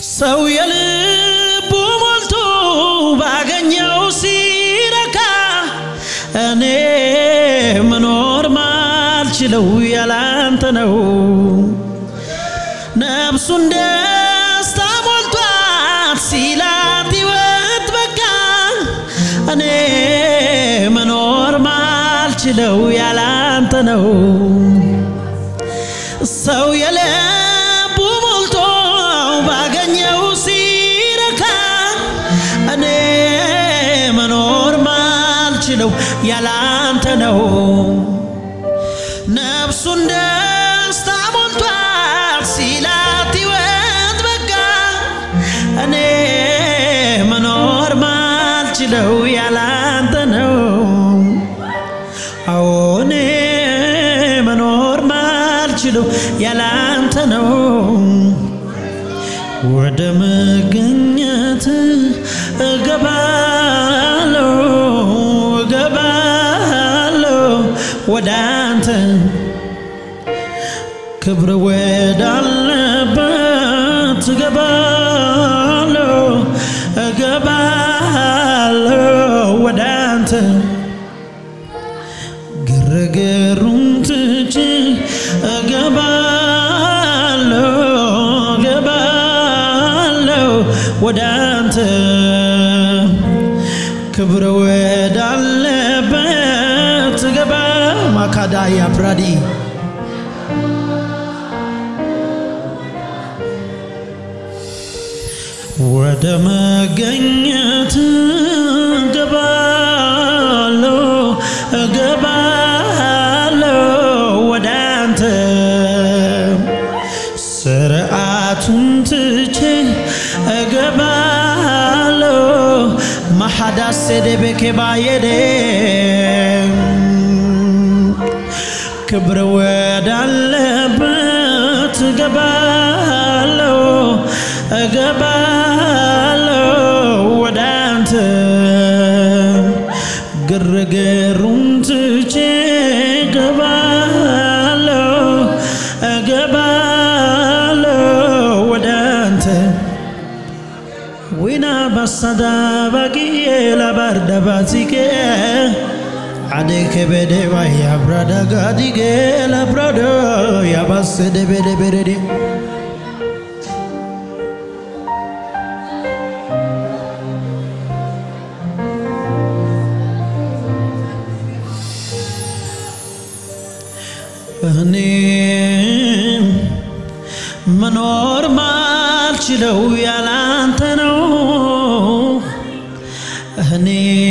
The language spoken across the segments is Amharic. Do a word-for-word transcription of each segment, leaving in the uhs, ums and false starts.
ሰው የልቡ ሞልቶ ባገኘው ሲረካ እኔ መኖር ማልችለው ያላንተ ነው ነፍሱን ደስታ ሞልቷት ሲላት ሕይወት በቃ እኔ መኖር ማልችለው ያላንተ ነው ሰው የልቡ ሞልቶ ባገኘው ሲረካ እኔ መኖር ማልችለው ያላንተ ነው ነፍሱን ደስታ ሞልቷት ሲላት ሕይወት በቃ እኔ መኖር ማልችለው ያላንተ ነው አዎ እኔ መኖር ማልችለው ያላንተ ነው ወደ መገኘት እገባለሁ እገባለሁ ወደ አንተ ክብር ወዳለበት እገባለሁ እገባለሁ ወደ አንተ ግርግሩን ትቼ እገባለሁ እገባለሁ ወደ አንተ ክብር ወዳለበት እገባ ማካዳያ ብራዲ ወደ መገኘት እገባለሁ እገባለሁ ወደ አንተ ስርዓቱን ትቼ እገባለሁ ማሐዳስ ደበከ ባየደ ክብር ወዳለበት እገባለሁ እገባለሁ ወደ አንተ ግርግሩን ትቼ እገባለሁ እገባለሁ ወደ አንተ ዊና ባሳዳ ባቂዬ ላባርዳ ባዚቄ አደከ በደባ ያብራዳ ጋዲጌ ላብራዳ ያባሰደ በደበረዴ እኔ መኖር ማልችለው ያላንተ ነው እኔ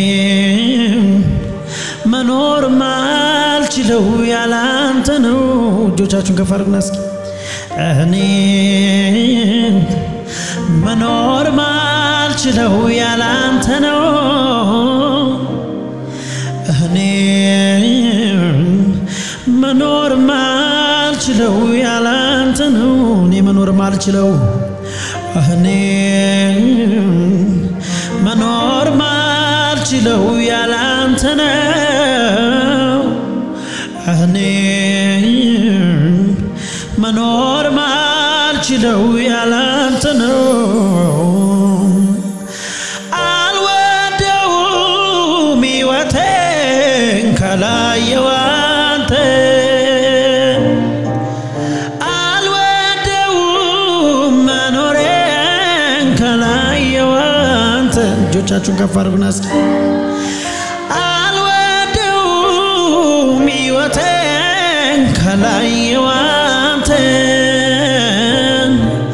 መኖር ማልችለው ያላንተ ነው እጆቻችሁን ከፍ አድርጉና እስኪ እኔ መኖር ማልችለው ያላንተ ነው እኔ መኖር ማልችለው ያላንተ ነው እኔ መኖር ማልችለው እኔ መኖር ማልችለው ያላንተ ነው እኔ መኖር ማልችለው ያላንተ ነው አልወደውም ሕይወቴን ካላየው እጆቻችሁን ከፍ አድርጉና እስኪ አልወደውም ሕይወቴን ካላየው አንተን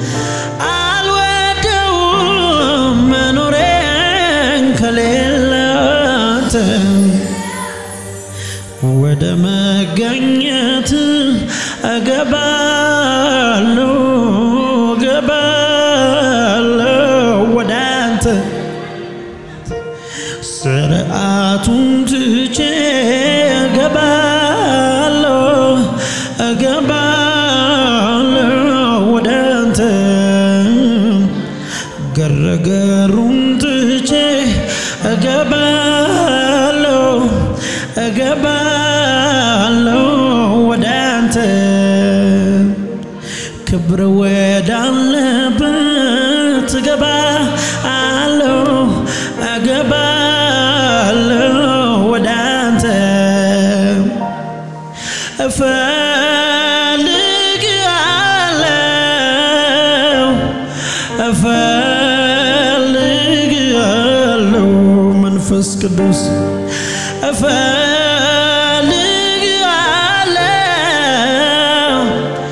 አልወደውም መኖሬን ከሌለው አንተን ወደ መገኘት እገባለሁ እገባለሁ ወደ አንተ ስርዓቱን ትቼ እገባለሁ እገባለሁ ወደ አንተ ግርግሩን ትቼ እገባለሁ እገባለሁ ወደ አንተ ክብር ወዳለበት እገባለሁ እገባለሁ ወደ አንተ እፈልግሃለሁ እፈልግሃለሁ መንፈስ ቅዱስ እፈልግሃለሁ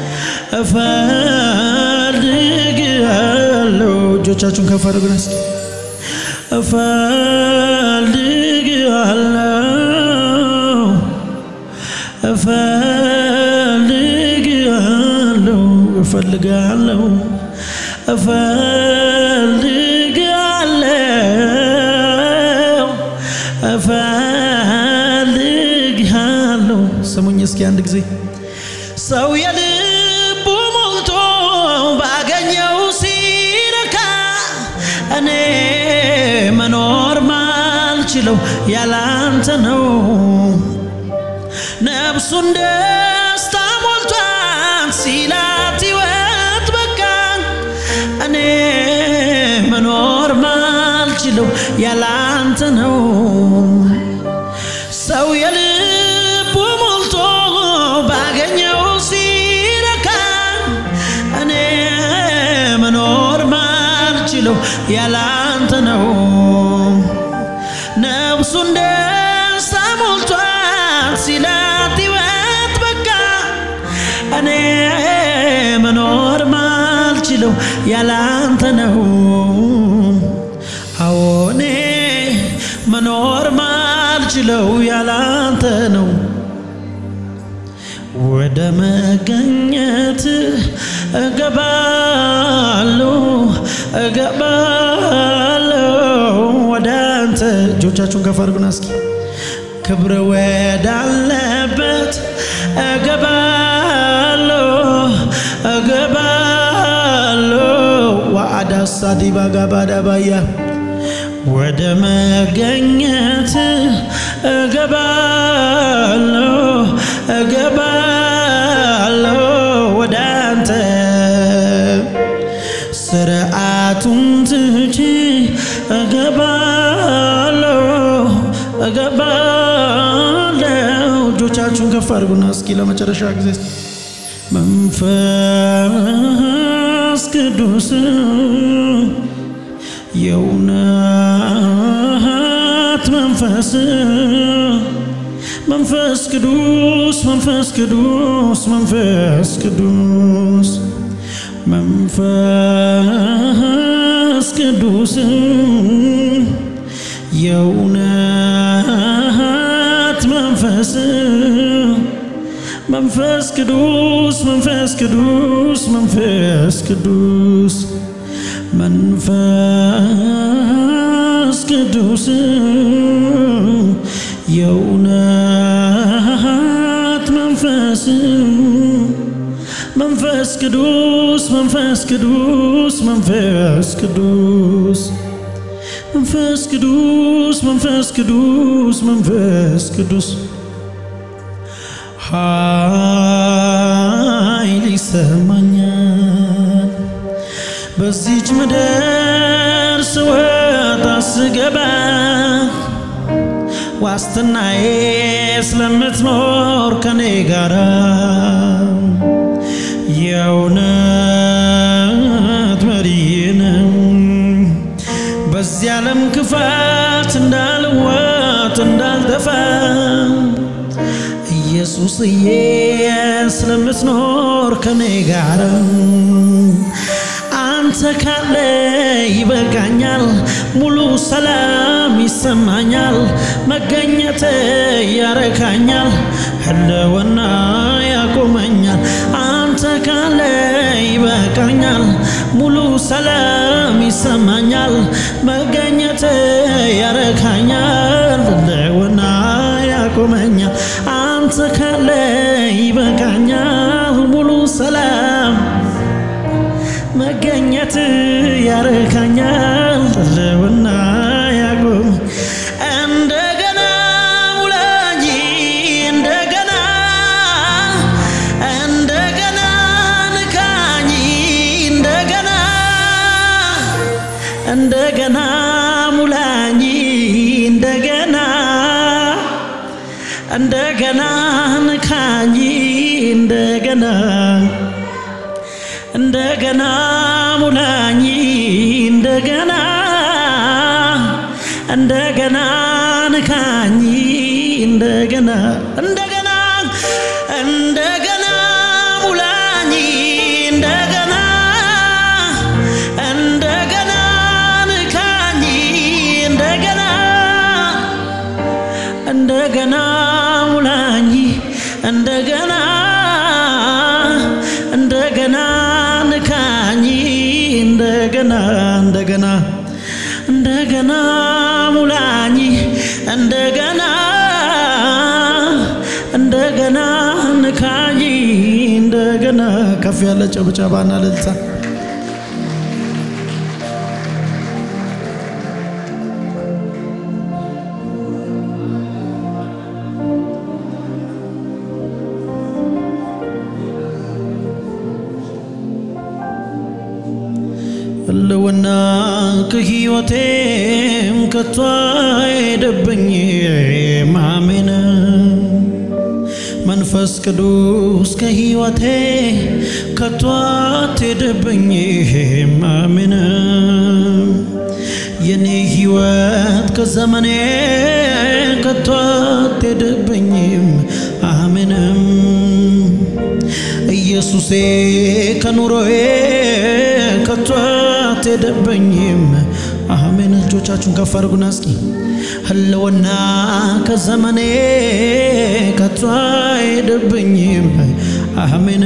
እፈልግሃለሁ እጆቻችሁን ከፍ አድርጉና እስኪ እፈልግሃለሁ እፈልግሃለሁ እፈልግሃለሁ እፈልግሃለሁ እፈልግሃለሁ ስሙኝ እስኪ አንድ ጊዜ ሰው የልቡ ሞልቶ ባገኘው ሲረካ እኔ መኖር ማልችለው ያላንተ ነው ነፍሱን ደስታ ሞልቷት ሲላት ሕይወት በቃ እኔ መኖር ማልችለው ያላንተ ነው ሰው የልቡ ሞልቶ ባገኘው ሲረካ እኔ መኖር ማልችለው ያላንተ ነው ነፍሱን ደስታ ሞልቷት ሲላት ሕይወት በቃ እኔ መኖር ማልችለው ያላንተ ነው አዎ እኔ መኖር ማልችለው ያላንተ ነው ወደ መገኘት እገባለሁ እገባለሁ ወደ አንተ እጆቻችሁን ከፍ አድርጉና እስኪ ክብር ወዳለበት እገባለሁ እገባለሁ ወአዳሳ ዲባጋ ባዳባያ ወደ መገኘት እገባለሁ እገባለሁ ወደ አንተ ስርዓቱን ትቼ እገባለሁ እገባለሁ እጆቻችሁን ከፍ አድርጉና እስኪ ለመጨረሻ ጊዜ መንፈስ ቅዱስ የእውነት መንፈስ መንፈስ ቅዱስ መንፈስ ቅዱስ መንፈስ ቅዱስ መንፈስ ቅዱስ የእውነት መንፈስ መንፈስ ቅዱስ መንፈስ ቅዱስ መንፈስ ቅዱስ መንፈስ ቅዱስ የእውነት መንፈስ መንፈስ ቅዱስ መንፈስ ቅዱስ መንፈስ ቅዱስ መንፈስ ቅዱስ መንፈስ ቅዱስ መንፈስ ቅዱስ ኃይል ይሰማኛል በዚች ምድር ስወጣ ስገባ ዋስትናዬ ስለምትኖር ከኔ ጋራ የእውነት መሪዬ በዚህ ዓለም ክፋት እንዳልዋጥ እንዳልጠፋ ኢየሱስዬ ስለምትኖር ከኔ ጋራ አንተ ካለ ይበቃኛል ሙሉ ሰላም ይሰማኛል መገኘት ያረካኛል ህልውና ያቆመኛል አንተ ካለ ይበቃኛል ሙሉ ሰላም ይሰማኛል መገኘት ያረካኛል ህልውና ያቆመኛል አንተ ካለ ይበቃኛል ሙሉ ሰላም መገኘት ያረካኛል ህልውና ያቆም እንደገና ሙላኝ እንደገና እንደገና ንካኝ እንደገና እንደገና ሙላኝ እንደገና እንደገና ንካኝ እንደገና እንደገና ሙላኝ እንደገና እንደገና ንካኝ እንደገና እንደገና እንደገና ሙላኝ እንደገና እንደገና ንካኝ እንደገና እንደገና ሙላኝ እንደገና እንደገና ንካኝ እንደገና እንደገና እንደገና ሙላኝ እንደገና እንደገና ንካኝ እንደገና ከፍ ያለ ጨብጨባና እልልታ ለወና ከህይወቴም ከቷይ ደብኝ ማሜን መንፈስ ቅዱስ ከህይወቴ ከቷት ደብኝ ማሜን የኔ ህይወት ከዘመኔ ከቷት ደብኝ አሜን ኢየሱሴ ከኑሮዬ ከቷት ደብኝም አሜን እጆቻችሁን ከፍ አድርጉና እስኪ ህልውና ከዘመኔ ከቷት ደብኝም አሜን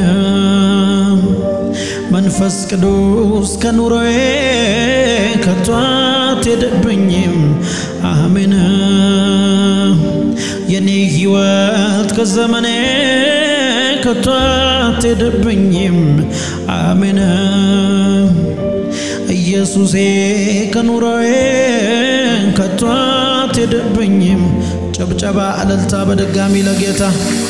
መንፈስ ቅዱስ ከኑሮዬ ከቷት ደብኝም አሜን የኔ ህይወት ከዘመኔ ከቷት ደብኝም አሜን ኢየሱሴ ከኑሮዬ ከቷት ደብኝም ጨብጨባ እልልታ በድጋሚ ለጌታ